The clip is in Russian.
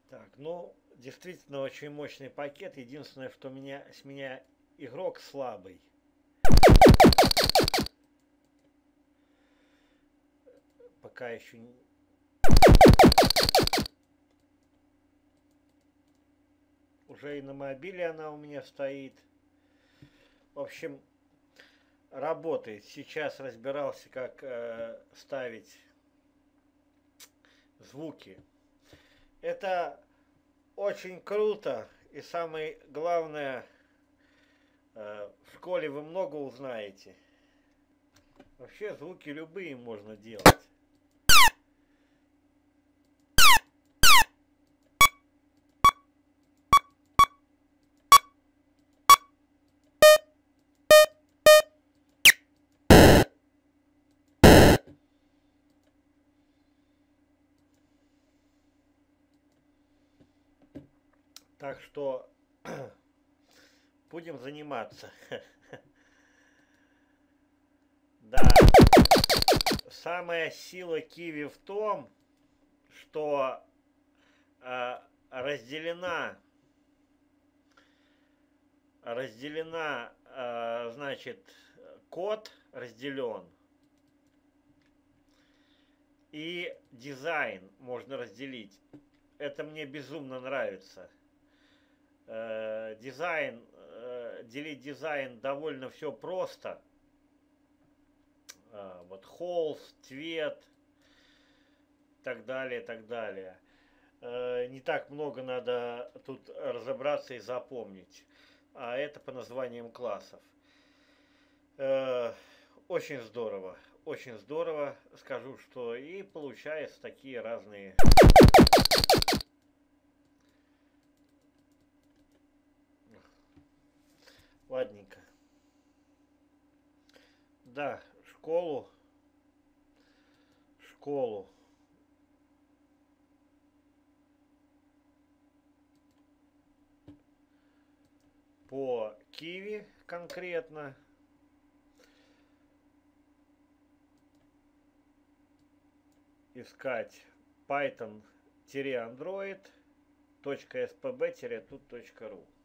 Так, ну, действительно очень мощный пакет. Единственное, что с меня игрок слабый. Пока еще не... Уже и на мобиле она у меня стоит. В общем, работает. Сейчас разбирался, как ставить звуки. Это очень круто. И самое главное, в школе вы много узнаете. Вообще звуки любые можно делать. Так что будем заниматься. Да. Самая сила киви в том, что разделена, значит, код разделен и дизайн можно разделить. Это мне безумно нравится. Делить дизайн довольно все просто. Вот холст, цвет, так далее, так далее. Не так много надо тут разобраться и запомнить. А это по названиям классов. Очень здорово. Очень здорово. Скажу, что и получаются такие разные. Ладненько. Да, школу. По Kiwi конкретно. Искать python-android.spb-tut.ru.